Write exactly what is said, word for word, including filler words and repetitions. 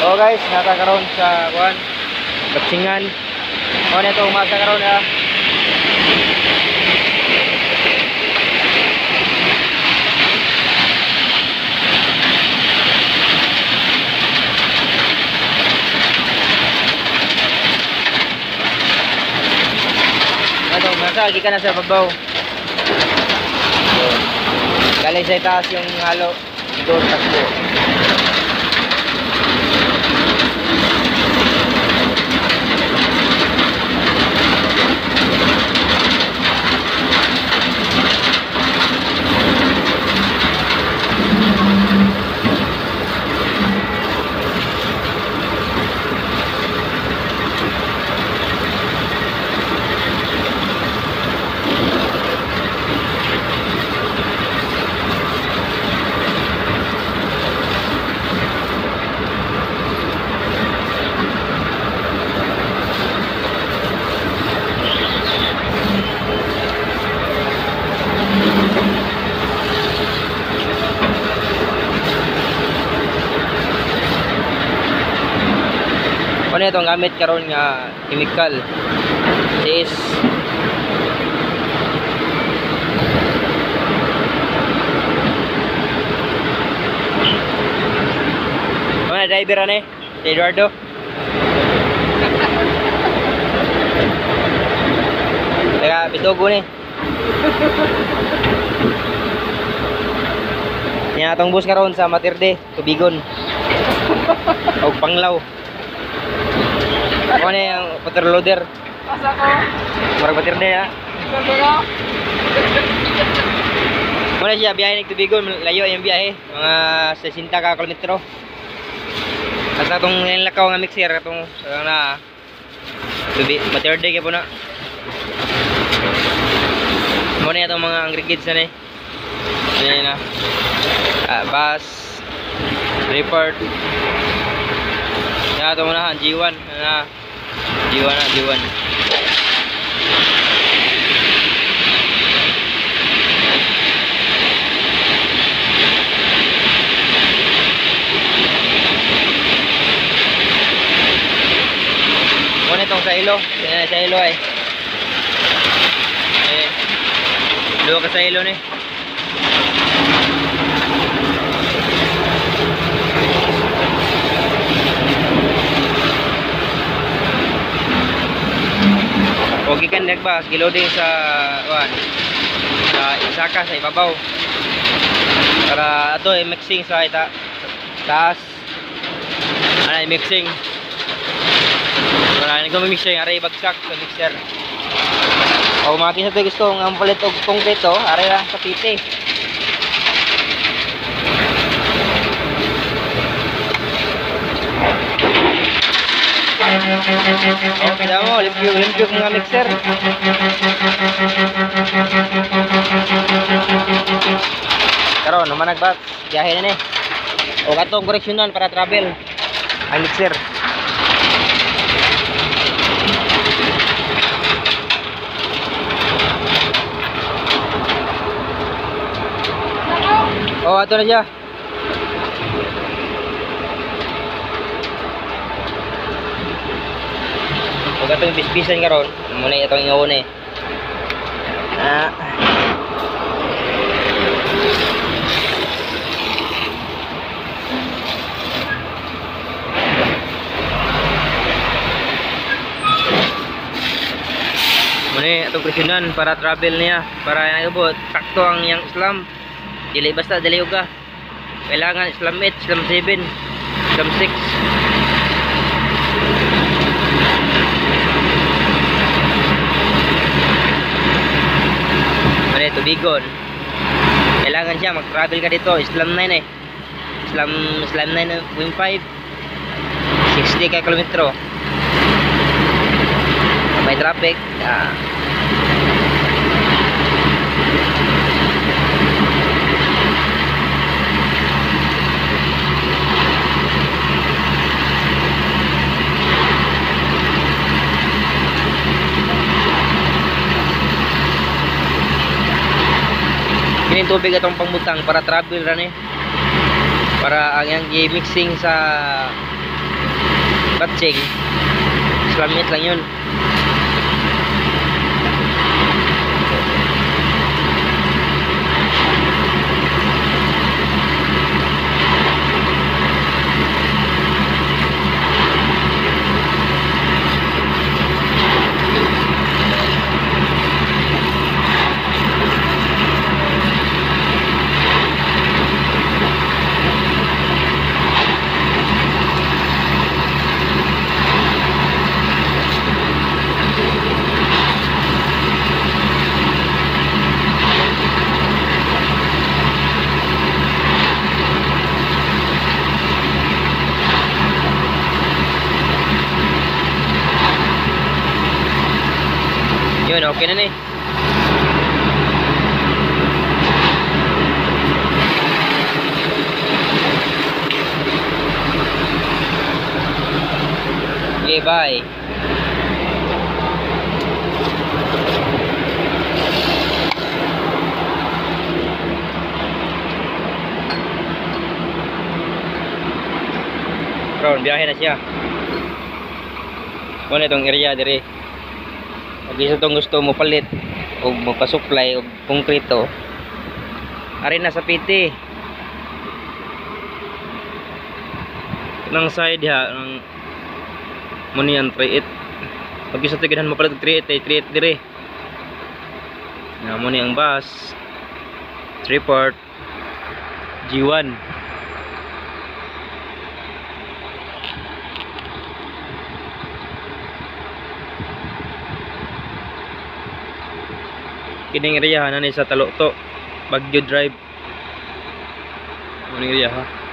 Oh guys, nata karon sa kuan Batsingan. Oh neto umasa karon ha. Neto umasa gikan na sa babaw. Galing sa itaas yung halo. Doon takbo. Ano itong gamit karon nga chemical is ano driver ane si Eduardo taga Bitogo ni niya atong bus karon sa Matirde Tubigon o Panglaw. Ano yung water loader? Asa ko? Marag batir na ya. Muna siya biyahe ng Tubigon, layo yung biyahe, mga sixty ka kilometro. At itong nilakaw nga mixer, itong na batir day po na. Muna itong mga aggregates na eh. Yan na. Uh, bus, report. Yan itong unahan, G one na. G one na, G one. Kung itong sa ilo, yan sa ilo ay. Eh, luwa ka sa ilo ni. Okay kan nagbas giloading sa wan sa isaka sa ibabaw para ato ay mixing sa ita taas ay mixing para nagmo mixing aray bagsak sa mixer o makin sa gusto ng ampalit og konkreto aray lang sa piti. Okay daw mo, limpyo, limpyo mga mixer. Karon, naman nagbat, biyahe na ni. O katong koreksyonan para travel ang mixer. O ato na siya. Huwag itong bisbisan karon, muna itong ingawon eh. Ah. Muna itong presyonan para travel niya, para yang ibot, sakto ang yang Islam. Dili basta dili uga. Kailangan Islam eight, Islam seven, Islam six. Tubigon. Kailangan siya mag-travel ka dito. Islam nine eh. Islam Islam nine point five. sixty ka kilometro. May traffic. Ah. Kining tubig atong pangmutang para travel ra ni. Para ang yang gi-mixing sa Batching. Islamit lang yun. Yun, okay na na eh. Okay, bye. Ron, biyahe na siya. Kung na itong area dire. Pag isa itong gusto mo palit o magpa-supply o konkreto, ari na sa P T. Nang side ha, ng money and three eight. Pag isa ito ganahan mapalit three eight ay three eight dire. Na money ang bus, three port, G one. Kining area na ni sa Talokto, Baguio Drive. Kining area ha.